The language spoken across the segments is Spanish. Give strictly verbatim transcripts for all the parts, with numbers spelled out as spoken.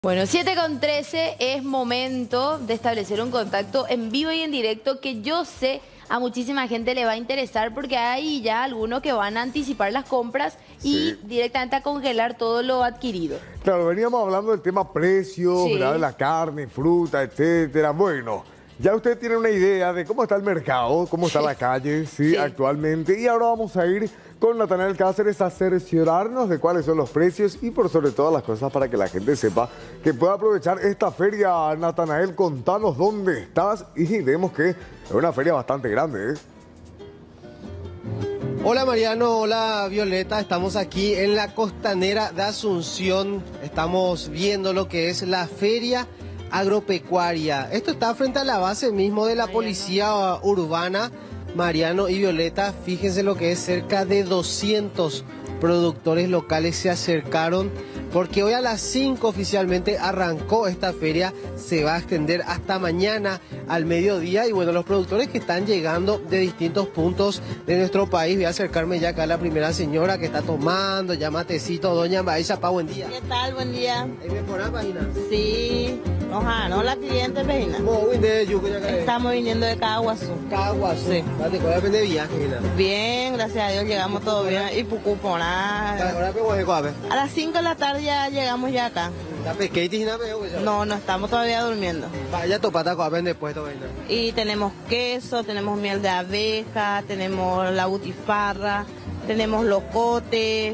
Bueno, siete con trece es momento de establecer un contacto en vivo y en directo que yo sé a muchísima gente le va a interesar porque hay ya algunos que van a anticipar las compras y Sí. directamente a congelar todo lo adquirido. Claro, veníamos hablando del tema precios, Sí. ¿verdad? De la carne, fruta, etcétera. Bueno, ya usted tiene una idea de cómo está el mercado, cómo está la calle, sí, Sí. actualmente. Y ahora vamos a ir con Natanael Cáceres a cerciorarnos de cuáles son los precios y por sobre todas las cosas para que la gente sepa que pueda aprovechar esta feria. Natanael, contanos dónde estás y vemos que es una feria bastante grande, ¿eh? Hola Mariano, hola Violeta, estamos aquí en la costanera de Asunción, estamos viendo lo que es la feria agropecuaria. Esto está frente a la base mismo de la policía urbana. Mariano y Violeta, fíjense lo que es, cerca de doscientos productores locales se acercaron porque hoy a las cinco oficialmente arrancó esta feria, se va a extender hasta mañana al mediodía y bueno, los productores que están llegando de distintos puntos de nuestro país, voy a acercarme ya acá a la primera señora que está tomando ya matecito, doña Maísa Pa, buen día. ¿Qué tal? Buen día. ¿Es mejor, página? Sí, ojalá, ¿no? La cliente, Peina. Estamos viniendo de Caguazú. Caguazú. Sí. Vale, ¿cuál es el viaje? Bien, gracias a Dios, llegamos todo bien. Y Pucuponá. Ahora pego de coabe. A las cinco de la tarde ya llegamos ya acá. ¿La pesqueita y nada me No, no estamos todavía durmiendo. Vaya topata coabe después, Peina. Y tenemos queso, tenemos miel de abeja, tenemos la butifarra, tenemos locote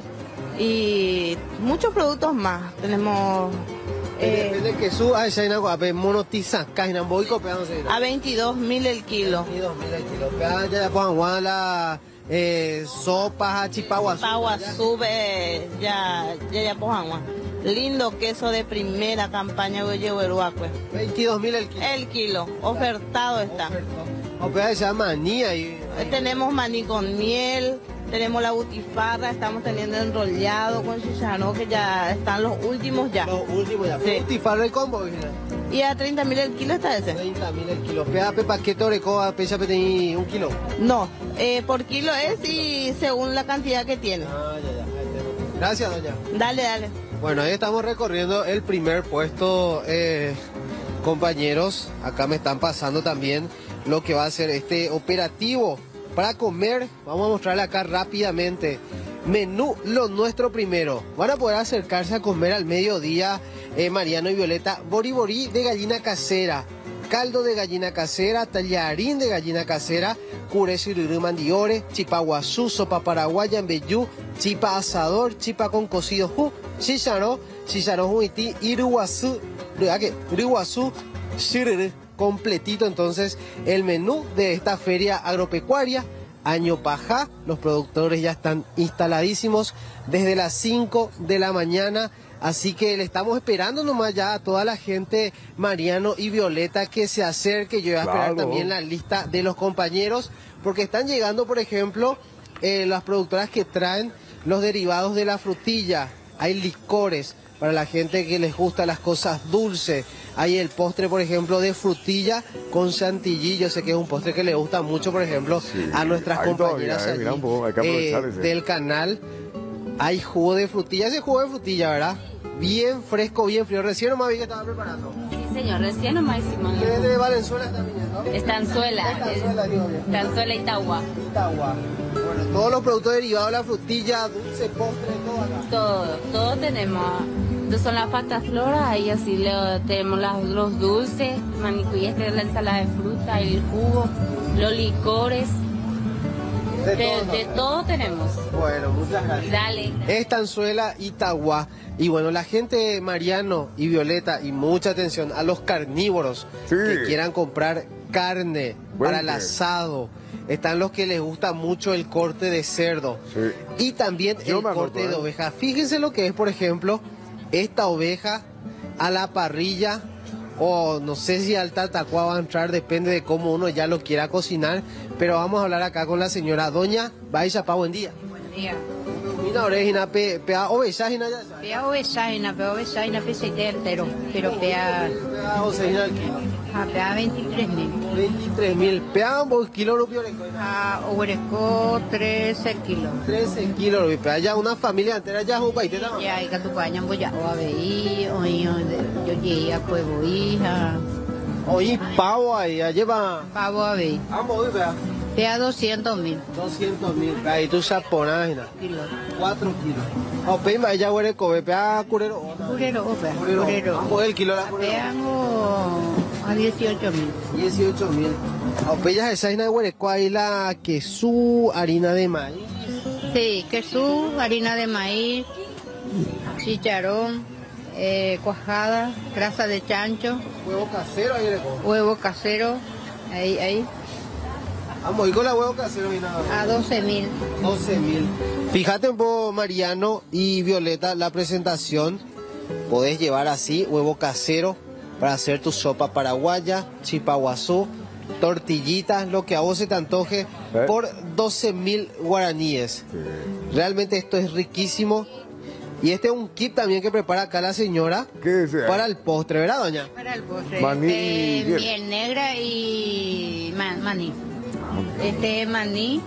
y muchos productos más. Tenemos... eh, Depende que su a esa ina coabe monotiza, caina voy copiando. a veintidós mil el kilo. veintidós mil el kilo. Ya ya pongan la eh, sopa, chipaguazú. Agua sube, ya, ya, ya pues agua. Lindo queso de primera campaña de Yehueruacue. veintidós mil el kilo. El kilo, ofertado está. O sea, esa manía y... Eh, Tenemos maní con miel, tenemos la butifarra, estamos teniendo enrollado con chicharrón, que ya están los últimos ya. Los últimos ya. Sí. Butifarra el combo, Y a treinta mil el kilo está ese. treinta mil el kilo. Pea pe paquete orecoa, pesa pe tení un kilo. No, eh, por kilo es y según la cantidad que tiene. Ah, ya, ya. Ahí tengo. Gracias, doña. Dale, dale. Bueno, ahí estamos recorriendo el primer puesto, eh, compañeros. Acá me están pasando también lo que va a ser este operativo para comer. Vamos a mostrarle acá rápidamente. Menú Lo Nuestro primero. Van a poder acercarse a comer al mediodía, eh, Mariano y Violeta, boriborí de gallina casera, caldo de gallina casera, tallarín de gallina casera, curé sururú mandiore, chipa guazú, sopa paraguaya en vellú, chipa asador, chipa con cocido ju, chicharrón, chicharrón huití, iruguazú, iruguazú, sururú, completito entonces el menú de esta feria agropecuaria. Año Pajá, los productores ya están instaladísimos desde las cinco de la mañana, así que le estamos esperando nomás ya a toda la gente, Mariano y Violeta, que se acerque. Yo voy a esperar Claro. también la lista de los compañeros, porque están llegando, por ejemplo, eh, las productoras que traen los derivados de la frutilla, hay licores para la gente que les gusta las cosas dulces. Hay el postre, por ejemplo, de frutilla con chantilly. Yo sé que es un postre que le gusta mucho, por ejemplo, Sí, a nuestras hay compañeras todavía, eh, mira allí, un poco, hay que aprovechar eh, ese. del canal. Hay jugo de frutilla, ese jugo de frutilla, ¿verdad? Bien fresco, bien frío. Recién nomás vi que estaba preparando. Sí, señor, recién nomás hicimos. ¿Qué de Valenzuela está viniendo? Estanzuela, Estanzuela, digo bien. Estanzuela y Tagua. Itagua. Bueno, todos los productos derivados de la frutilla, dulce, postre, todo acá. Todo, todo tenemos. Estos son las pastas flora, ahí así le, tenemos las, los dulces, manicuyes, que es la ensalada de fruta, el jugo, los licores, De de, todo, de ¿no? todo tenemos. Bueno, muchas gracias. Dale. Estanzuela, Itagua. Y bueno, la gente, Mariano y Violeta, y mucha atención a los carnívoros Sí. que quieran comprar carne Buen para el pie. asado. Están los que les gusta mucho el corte de cerdo Sí. y también Yo el me corte anoto, de ¿eh? oveja. Fíjense lo que es, por ejemplo, esta oveja a la parrilla, o no sé si al tatacuá va a entrar, depende de cómo uno ya lo quiera cocinar. Pero vamos a hablar acá con la señora Doña Baisa Pa, buen día. Buen día. Mina orejina, pe, pea ovejajina ya. Pea ovejajina, pea ovejajina, pe seite entero, pero pea, Pea ovejajina al kilo. ah, pea veintitrés mil. veintitrés mil. Pea un kilo rupio orejo. Ah, Ogueresco, trece el kilo. trece kilos rupio. Pea ya una familia entera ya es un país. Ya, hay que tu paña, voy a o a veí, o yo llegué a Pueblo Hija, Oí pavo ahí, ya lleva. pavo a veí. Vamos, hoy vea. Pea doscientos mil doscientos mil. Ahí tu chaponajina. kilos. cuatro kilos. O pimba, ella huele kobe. Pea curero. Curero, opa, Curero. curero. Vamos, el kilo la curero. Pea a dieciocho mil. dieciocho mil. O pella esa de huereco ahí la quesú, harina de maíz. Sí, quesú, harina de maíz, chicharrón, eh, cuajada, grasa de chancho, Huevo casero ahí le pongo. huevo casero, ahí, ahí, Vamos, y con la huevo casero y nada. a doce mil. doce mil. Fíjate un poco, Mariano y Violeta, la presentación. Podés llevar así huevo casero para hacer tu sopa paraguaya, chipaguazú, tortillitas, lo que a vos se te antoje, ¿Eh? por doce mil guaraníes. Realmente esto es riquísimo. Y este es un kit también que prepara acá la señora ¿Qué desea? para el postre, ¿verdad, doña? Para el postre, Maní este, y miel. miel negra y ma- maní. Este maní,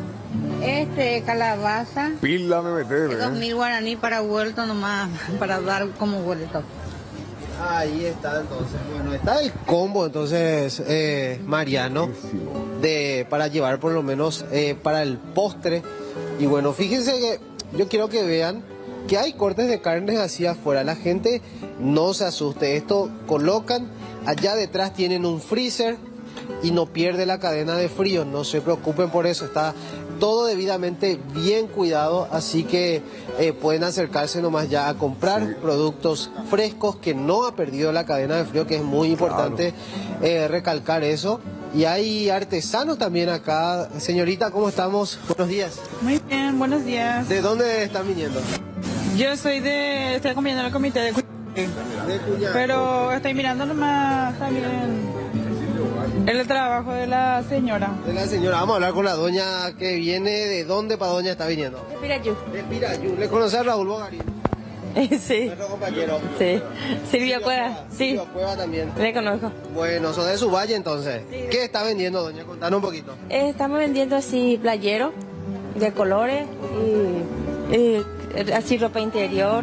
este calabaza, Pila me metes, dos ¿eh? mil guaraní para vuelto nomás, para dar como vuelto. Ahí está entonces. Bueno, está el combo entonces, eh, Mariano, de, para llevar por lo menos eh, para el postre. Y bueno, fíjense que yo quiero que vean que hay cortes de carnes así afuera. La gente no se asuste. Esto colocan, allá detrás tienen un freezer y no pierde la cadena de frío. No se preocupen por eso. Está todo debidamente bien cuidado, así que eh, pueden acercarse nomás ya a comprar Sí. productos frescos que no ha perdido la cadena de frío, que es muy importante eh, recalcar eso. Y hay artesanos también acá. Señorita, ¿cómo estamos? Buenos días. Muy bien, buenos días. ¿De dónde están viniendo? Yo soy de, estoy acompañando al comité de Cu- De Cuña. pero estoy mirando nomás también el trabajo de la señora. De la señora, vamos a hablar con la doña que viene. ¿De dónde para doña está viniendo? Pirayú. De Pirayú. ¿Le conoce a Raúl Bogarín? Sí, Nuestro compañero. sí. Silvia Cueva, sí, Silvia Cueva también. le conozco. Bueno, son de su valle entonces. ¿Qué está vendiendo, doña? Contanos un poquito. Eh, estamos vendiendo así playero de colores y, y así ropa interior.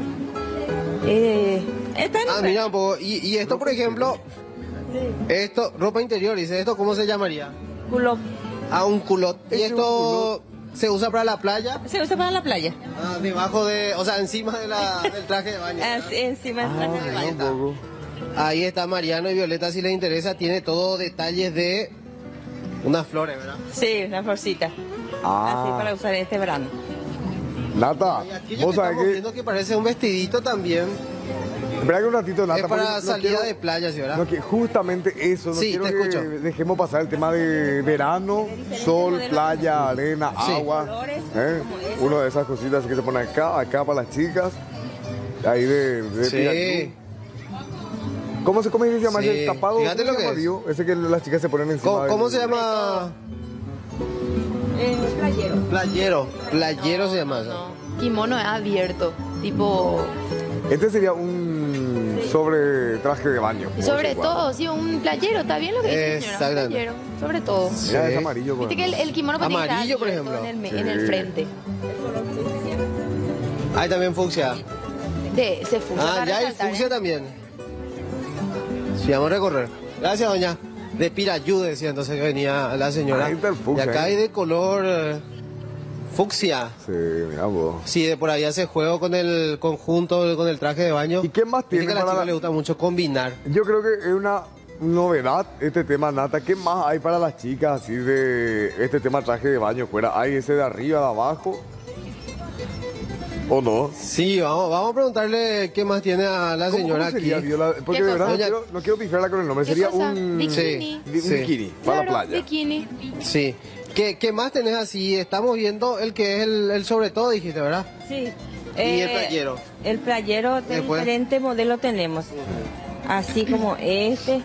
Eh, está en Ah, mira un poco. Y, y esto, por ejemplo, esto, ropa interior, dice, ¿esto cómo se llamaría? culo. Ah, un culot. ¿Y Es un esto se usa para la playa? Se usa para la playa. Ah, debajo de, o sea, encima de la, del traje de baño. Así, encima del traje de Ah, baño. un poco. Ahí está Mariano y Violeta, si les interesa, tiene todo detalles de unas flores, ¿verdad? Sí, una florcita. Ah. Así para usar este verano. Nata, Y aquí ya vos que sabés estamos que... viendo que parece un vestidito también. Espera que un ratito, Nata. Es para porque no salida quiero- de playa, ¿sí, verdad? No, que justamente eso, no Sí, quiero te que escucho. dejemos pasar el tema de verano, sol, playa, arena, Sí. agua. Colores, ¿eh? como ese. Una de esas cositas que se pone acá, acá para las chicas. Ahí de, de Sí. Pirayú. ¿Cómo se come? ¿Se llama Sí. el tapado? Fíjate ¿Cómo lo se que llama, es. Dio? Ese que las chicas se ponen encima. ¿Cómo, del- cómo se llama? Eh, playero. Playero. Playero se llama eso. No, kimono es abierto, tipo... Este sería un sobre traje de baño. Y sobre todo, sí, un playero, ¿está bien lo que dice, señora? Un Exactamente. playero, sobre todo. Mira, es Sí. amarillo. por Viste que el, ejemplo. el kimono tiene que estar Amarillo, por abierto ejemplo. En el, me- Sí. en el frente. Hay también fucsia. De, se fusa Ah, para ya hay resaltar, fucsia ¿eh? también. Sí, vamos a recorrer. Gracias, doña. De Pirayú, decía entonces que venía la señora. Ahí está el Y fucsia, acá ¿eh? hay de color eh, fucsia. Sí, mira vos. Sí, de por ahí hace juego con el conjunto, con el traje de baño. ¿Y qué más Viste tiene que a la para chica la- le gusta mucho combinar. Yo creo que es una novedad este tema, Nata. ¿Qué más hay para las chicas así de este tema traje de baño fuera? ¿Hay ese de arriba, de abajo? ¿O no? Sí, vamos, vamos a preguntarle qué más tiene a la ¿Cómo- señora cómo sería, aquí. Viola? Porque ¿Qué de verdad no cosa? quiero, no quiero pifiarla con el nombre. ¿Qué Sería cosa? un, Bikini. Sí. un Sí. bikini para la Claro, playa. bikini. Sí. ¿Qué, ¿Qué más tenés así? Estamos viendo el que es el, el sobre todo, dijiste, ¿verdad? Sí. ¿Y el playero? El playero de Después. diferente modelo tenemos. Así como este.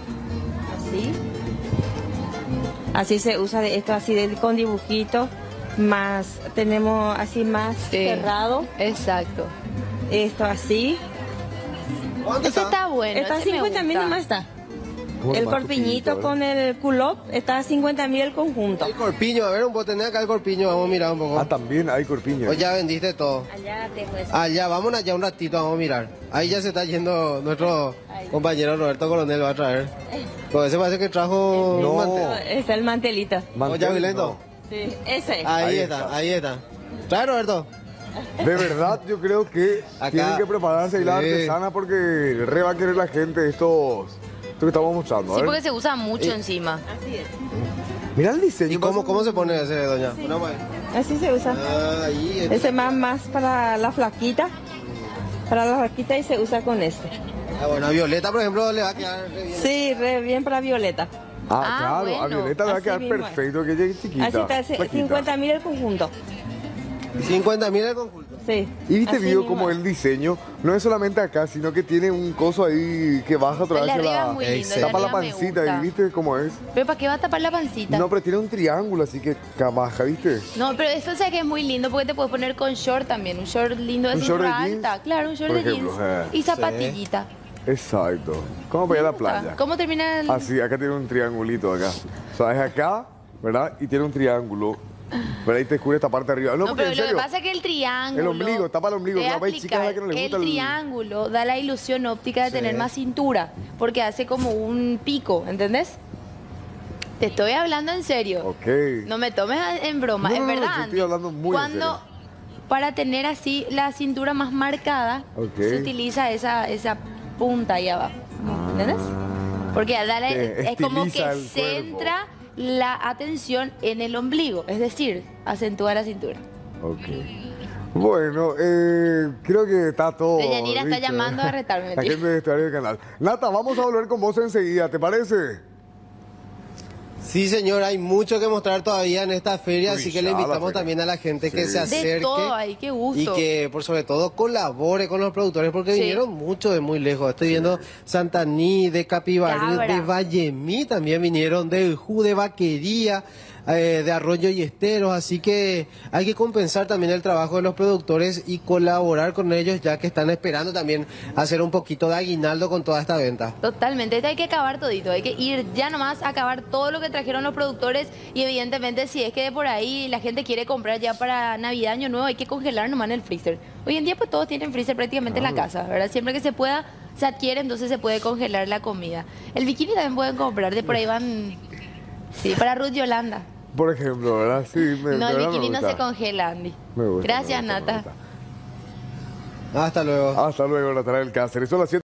Así. Así se usa de esto así de, con dibujitos. más, tenemos así más Sí. cerrado, Exacto. esto así. ¿Cuánto Ese está? está bueno. Está a ese me cincuenta mil gusta. nomás está. Bueno, El más corpiñito poquito, con el culop está a cincuenta mil el conjunto. El corpiño, a ver, un poco, tenés acá el corpiño, vamos a mirar un poco. Ah, también hay corpiño. Pues ya vendiste todo. Allá dejo eso. Allá, vámonos allá un ratito, vamos a mirar. Ahí ya se está yendo nuestro compañero Roberto Coronel, va a traer. Pues ese parece que trajo No. un mantel. Es el mantelito. Mantel, Oye, Vilento. Sí, ese. Ahí, Ahí está, está. ahí está. Trae, Roberto. no. De verdad, yo creo que Acá. tienen que prepararse ahí la Sí. artesana porque re va a querer la gente estos, esto que estamos mostrando. a Sí, ver. porque se usa mucho Eh. encima. Así es. Mira el diseño. ¿Y cómo, pasa- cómo se pone ese, doña? Una más. Así se usa. Ah, ahí. está. Ese más más para la flaquita. Para la flaquita y se usa con este. Ah, bueno, a Violeta, por ejemplo, le va a quedar re bien. Sí, re bien para Violeta. Ah, Ah, claro, a bueno. Violeta le va a Así quedar mismo es. perfecto, que ella es chiquita. Así está, ese- flaquita. cincuenta mil el conjunto. cincuenta mil el conjunto. Sí. Y viste, así vio mismo como es. el diseño, no es solamente acá, sino que tiene un coso ahí que baja otra El vez de hacia arriba la... es muy lindo, el de tapa la arriba me pancita gusta. y viste cómo es. ¿Pero para qué va a tapar la pancita? No, pero tiene un triángulo, así que ca- baja, ¿viste? No, pero eso sé que es muy lindo porque te puedes poner con short también. Un short lindo de ¿Un cintura short de jeans? alta. Claro, un short Por de ejemplo, jeans. eh. Y zapatillita. Exacto. ¿Cómo para ir a la Me gusta. playa? ¿Cómo termina el...? Así, acá tiene un triangulito acá. O sea, es acá, ¿verdad? Y tiene un triángulo. Pero ahí te cubre esta parte de arriba. No, No, porque pero en lo que serio. pasa es que el triángulo... El ombligo, tapa el ombligo, Te voy a capaz hay chicas a las que no les explicar, gusta el el- triángulo da la ilusión óptica de Sí. tener más cintura, porque hace como un pico, ¿entendés? Te estoy hablando en serio. Ok. No me tomes en broma, No, es no, no, verdad. yo estoy Andy. hablando muy en Cuando, serio. para tener así la cintura más marcada, Ok. se utiliza esa, esa punta ahí abajo. ¿Entendés? Porque da la- Que es como que estiliza el centra la atención en el ombligo, es decir, acentúa la cintura. Ok. Bueno, eh, creo que está todo. Deyanira está dicho. llamando a retarme, La tío. gente de Estadio del Canal. Nata, vamos a volver con vos enseguida, ¿te parece? Sí, señor, hay mucho que mostrar todavía en esta feria, Uy, así que ya le la invitamos feria. también a la gente que Sí. se De acerque. De todo, ay, qué gusto. Y que, por sobre todo, colabore con los productores, porque Sí. vinieron mucho de muy lejos. Estoy viendo Santaní, de Capibarú, Cabra. de Vallemí, también vinieron de Ju, de Vaquería, eh, de Arroyo y Esteros. Así que hay que compensar también el trabajo de los productores y colaborar con ellos, ya que están esperando también hacer un poquito de aguinaldo con toda esta venta. Totalmente, esto hay que acabar todito, hay que ir ya nomás a acabar todo lo que trajeron los productores y evidentemente si es que de por ahí la gente quiere comprar ya para Navidad, Año Nuevo, hay que congelar nomás en el freezer. Hoy en día pues todos tienen freezer prácticamente en la casa, ¿verdad? Siempre que se pueda, se adquiere, entonces se puede congelar la comida. El bikini también pueden comprar, de por ahí van, sí, para Ruth Yolanda. Por ejemplo, ¿verdad? Sí, me, No, de el verdad me bikini no gusta. se congela, Andy. Me gusta, Gracias, me gusta, me Nata. gusta. Hasta luego. Hasta luego, Natalia del Cáceres. Son las siete